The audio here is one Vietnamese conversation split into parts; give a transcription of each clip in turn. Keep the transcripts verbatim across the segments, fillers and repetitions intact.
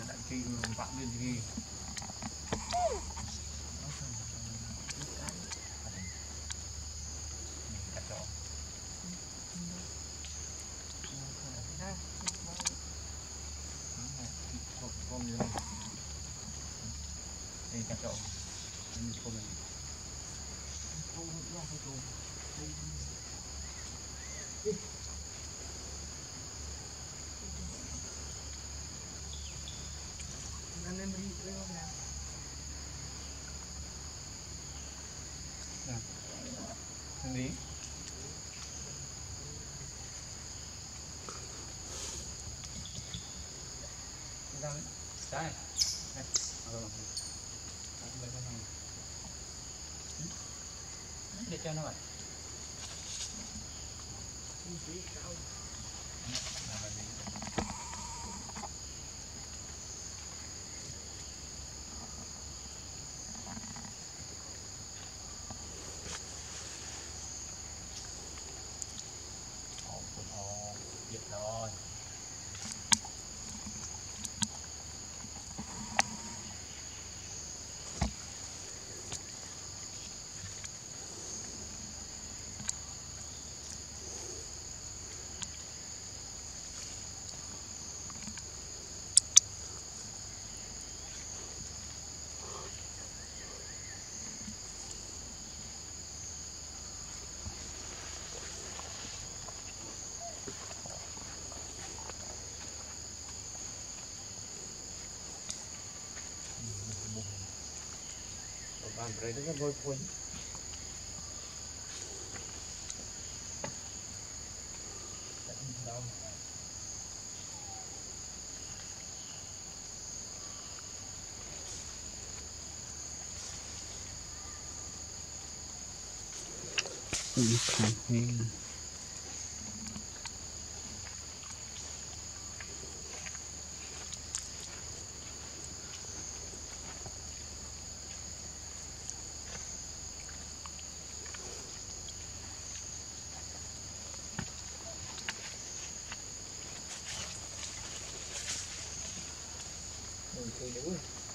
đại kỳ vạn lên gì con như này đây cà chậu mình con này không có cái đồ anh em đi với không nào nè anh đi đang trái này này để cho nó vậy rồi bạn thấy nó vôi vôi những khăn hen cây đũa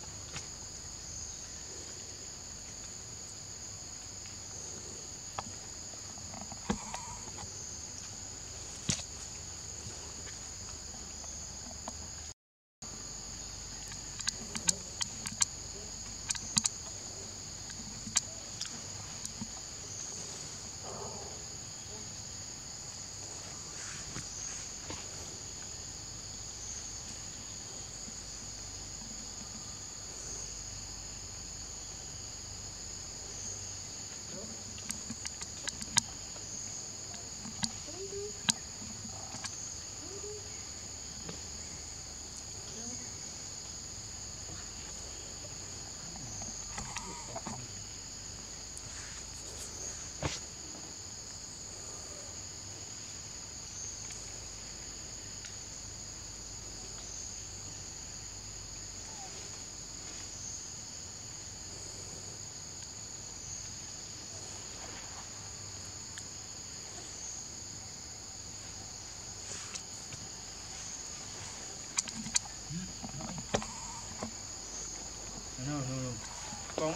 bóng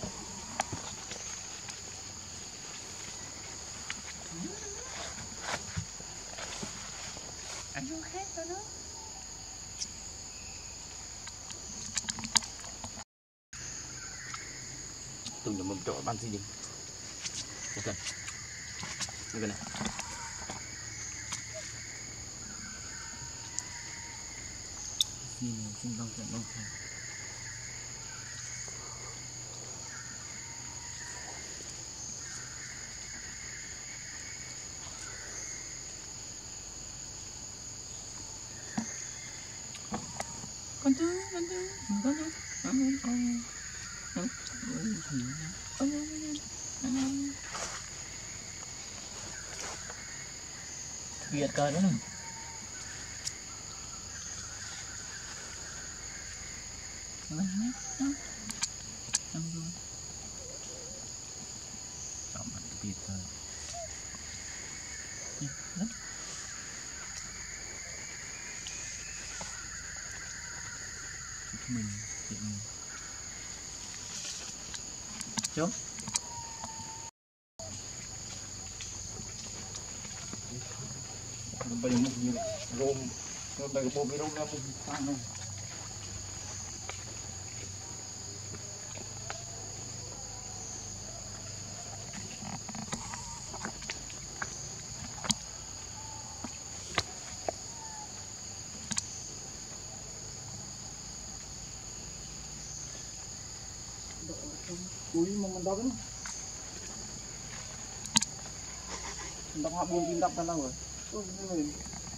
ăn vô khác cho nó từng nhầm một chỗ ban gì đi ok đây này xin xin vâng trận vâng con chú con chú con chú con con con con biệt cờ nữa chọn mặt biệt cờ mình chốt bây giờ một như rôm rồi bây giờ bộ cái rôm ra một tan này cúi mà mình đo cái đọc họ buông tim đọc ra đâu rồi ôi người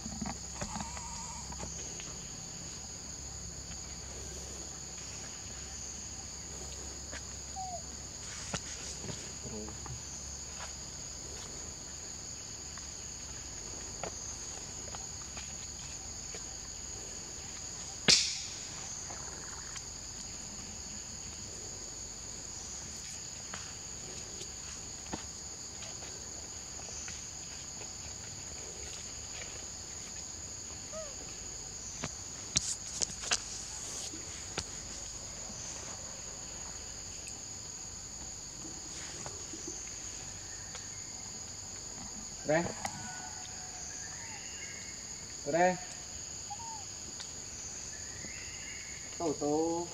đây đây tổ tổ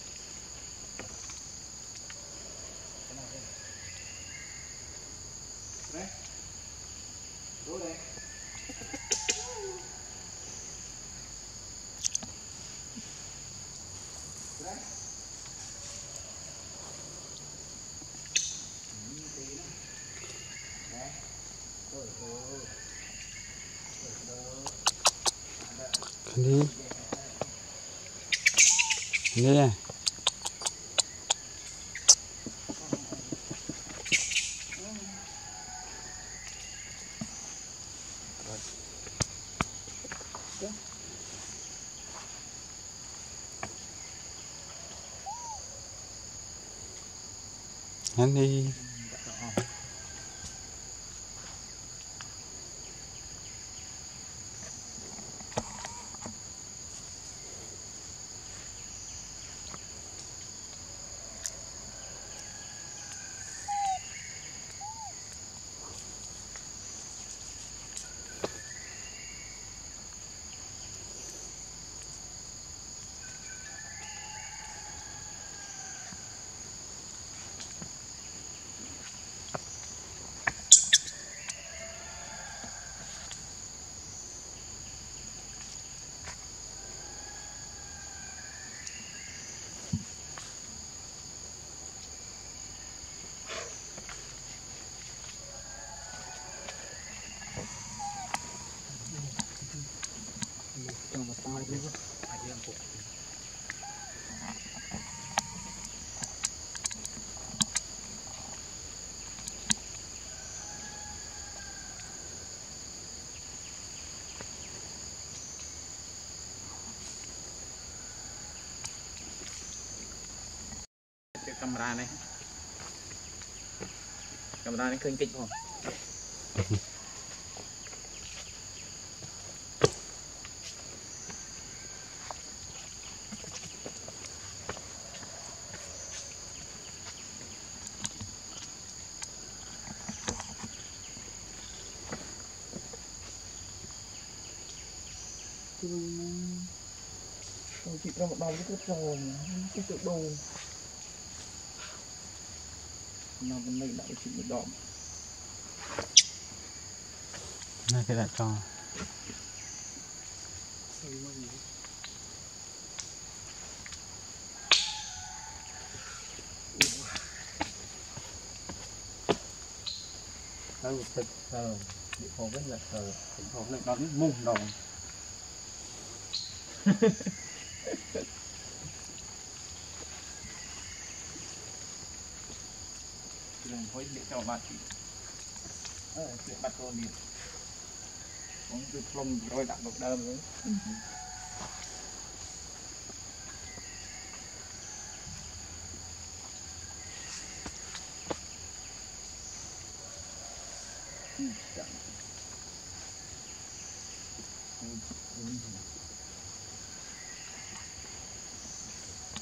đây đố đây đây đi nè anh đi camera này camera này khơi kịch không tôi chị ra một đầu cái rồi cái chỗ đồ nó vẫn lấy lại chị một đỏ này cái đã cho thơ thịt thờ bị khổ rất là thờ bị khổ lại đón mùng đồng đừng có để cho bạn ờ chuyện bắt cô đi cũng cứ plong rồi đặt một đơm nữa